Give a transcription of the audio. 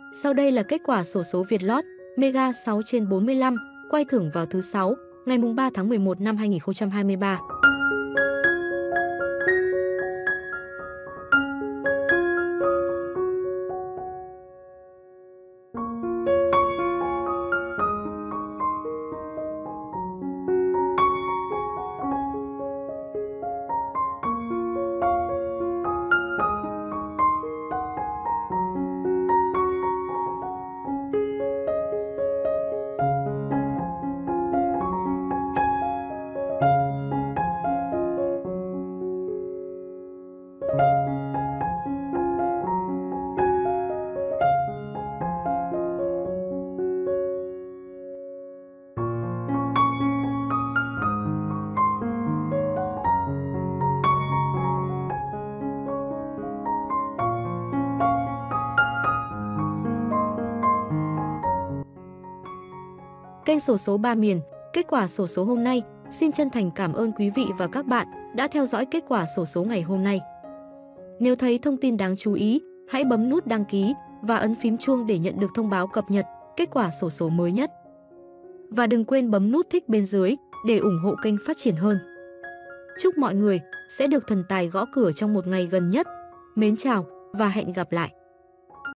Sau đây là kết quả xổ số Vietlott Mega 6/45 quay thưởng vào thứ 6, ngày 3 tháng 11 năm 2023. Kênh xổ số Ba Miền, kết quả xổ số hôm nay. Xin chân thành cảm ơn quý vị và các bạn đã theo dõi kết quả xổ số ngày hôm nay. Nếu thấy thông tin đáng chú ý, hãy bấm nút đăng ký và ấn phím chuông để nhận được thông báo cập nhật kết quả xổ số mới nhất. Và đừng quên bấm nút thích bên dưới để ủng hộ kênh phát triển hơn. Chúc mọi người sẽ được thần tài gõ cửa trong một ngày gần nhất. Mến chào và hẹn gặp lại!